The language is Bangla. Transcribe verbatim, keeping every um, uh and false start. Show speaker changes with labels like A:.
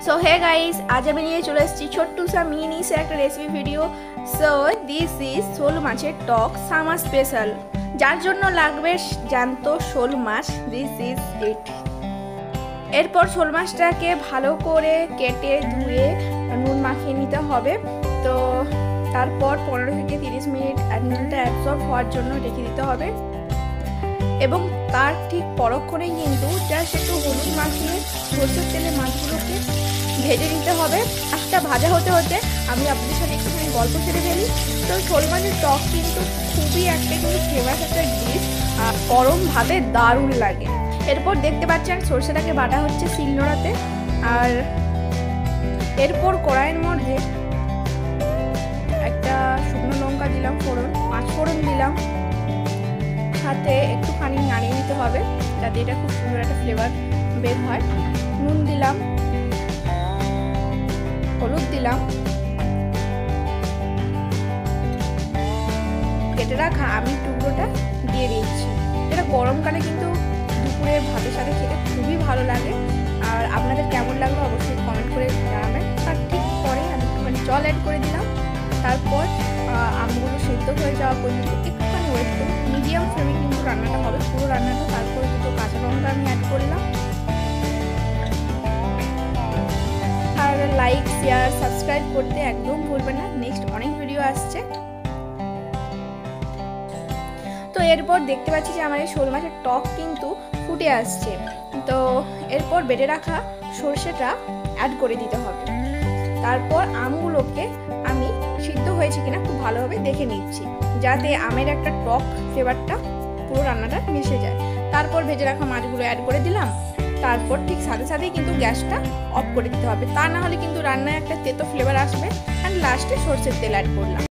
A: सो हे गाइस, आज আমি নিয়ে চলে এসেছি ছোট্ট সা মিনি সে একটা recipe video. So this is শোল মাছের টক সামার স্পেশাল, যার জন্য লাগবে জ্যান্ত শোল মাছ। This is it. এরপর শোল মাছটাকে ভালো করে কেটে ধুয়ে নুন মাখিয়ে নিতে হবে। তো তারপর পনেরো থেকে তিরিশ মিনিট নুনটা অ্যাবজর্ব হওয়ার জন্য রেখে দিতে হবে এবং তার ঠিক পরক্ষণেই কিন্তু জাস্ট একটু হলুদ মাখিয়ে সরষের তেলে মাছগুলোকে ভেজে নিতে হবে। আজটা ভাজা হতে হতে আমি আপনাদের সাথে একটুখানি গল্প ছেড়ে ফেলি। তো শোল মাছের টক কিন্তু খুবই একটা কিন্তু ফেমাস একটা ডিশ, আর গরম ভাতে দারুণ লাগে। এরপর দেখতে পাচ্ছেন সরষেটাকে বাটা হচ্ছে শিলনোড়াতে, আর এরপর কড়াইয়ের মধ্যে একটা শুকনো লঙ্কা দিলাম ফোড়ন, পাঁচ ফোড়ন দিলাম, সাথে একটুখানি নাড়িয়ে নিতে হবে যাতে এটা খুব সুন্দর একটা ফ্লেভার বের হয়। নুন দিলাম, হলুদ দিলাম, কেটে রাখা আমি টুকরোটা দিয়ে দিচ্ছি। এটা গরমকালে কিন্তু দুপুরে ভাতের সাথে খেতে খুবই ভালো লাগে। আর আপনাদের কেমন লাগলো অবশ্যই কমেন্ট করে জানাবেন। তার ঠিক পরে আমি একটুখানি জল অ্যাড করে দিলাম। তারপর আমগুলো সেদ্ধ হয়ে যাওয়া পর্যন্ত একটুখানি ওয়েট করুন। মিডিয়াম ফ্লেমে কিন্তু রান্নাটা হবে, পুরো রান্নাটা। তারপরে দুটো কাঁচা লঙ্কা আমি অ্যাড করলাম। আর লাইক শেয়ার সাবস্ক্রাইব করতে একদম ভুলবেন না, নেক্সট অনেক ভিডিও আসছে। তো এরপর দেখতে পাচ্ছি যে আমার এই শোল মাছের টক কিন্তু ফুটে আসছে। তো এরপর বেটে রাখা সর্ষেটা অ্যাড করে দিতে হবে। তারপর আমগুলোকে আমি সিদ্ধ হয়েছে কিনা খুব ভালোভাবে দেখে নিচ্ছি, যাতে আমের একটা টক ফ্লেভারটা পুরো রান্নাটা মিশে যায়। তারপর ভেজে রাখা মাছগুলো অ্যাড করে দিলাম। তারপর ঠিক সাথে সাথেই কিন্তু গ্যাসটা অফ করে দিতে হবে, তা না হলে কিন্তু রান্নায় একটা তেতো ফ্লেভার আসবে। অ্যান্ড লাস্টে সরষের তেল অ্যাড করলাম।